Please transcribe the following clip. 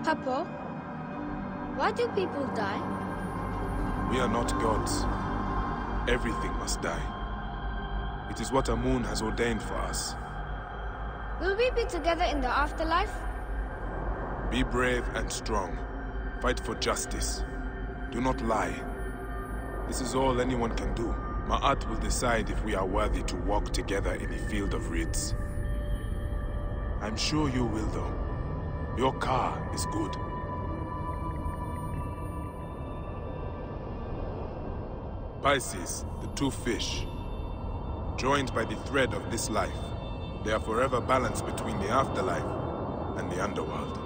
Papa, why do people die? We are not gods. Everything must die. It is what Amun has ordained for us. Will we be together in the afterlife? Be brave and strong. Fight for justice. Do not lie. This is all anyone can do. Ma'at will decide if we are worthy to walk together in a field of reeds. I'm sure you will, though. Your car is good. Pisces, the two fish, joined by the thread of this life, they are forever balanced between the afterlife and the underworld.